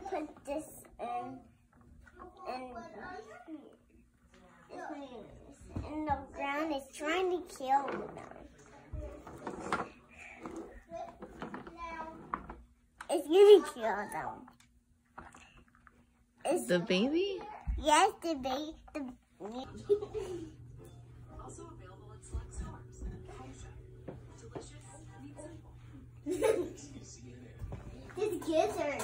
put this in the ground. It's trying to kill them. It's gonna kill them. The baby? Yes, the baby. Also available at select stores. Delicious, neat, simple. These kids are.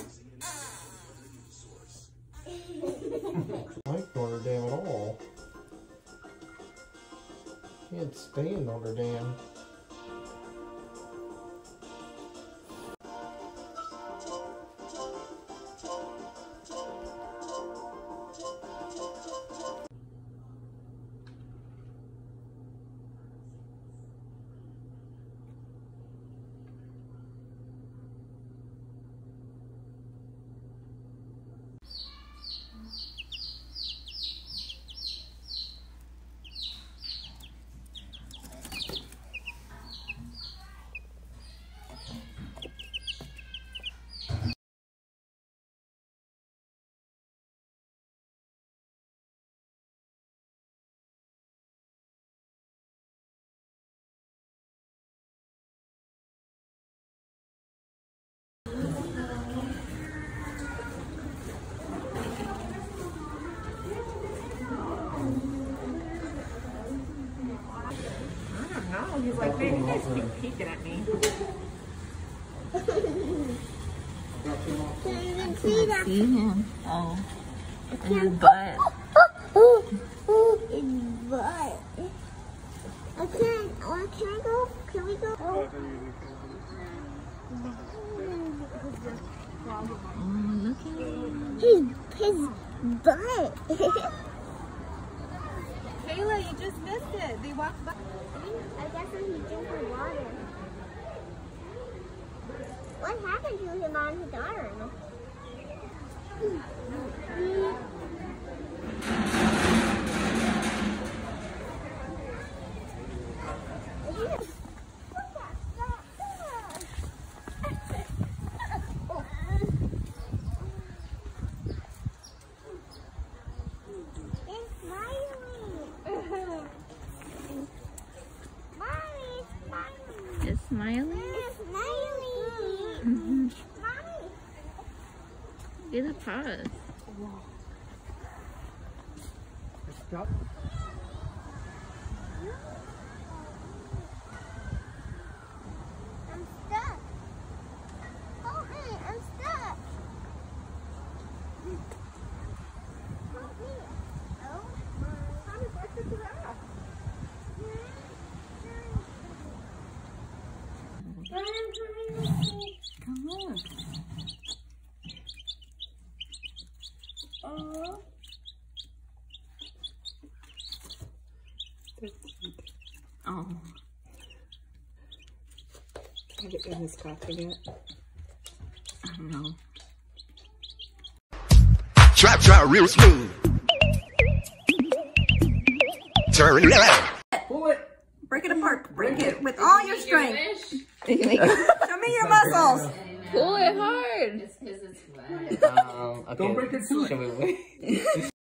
I like Notre Dame at all. Can't stand Notre Dame. Oh, he's like, man, you guys keep peeking at me. Can't even see that. See him. Oh. And his butt. His butt. I can't. Oh, can I go? Can we go? Oh. Oh, look at him. His butt. Kayla, you just missed it. They walked by. I guess when he drank the water. What happened to him on his arm? It's smiling. Mommy. Get a pause. Stop. I'm stuck. Help me, I'm stuck. Help me. Oh, Mommy, where's the giraffe? Come on. Oh. Oh. Have it in his coffee yet? I don't know. Trap real smooth. Turn it out. Pull it. Break it apart. Break it with all your strength. Show me Show me your muscles. Pull it hard. Don't break it too much.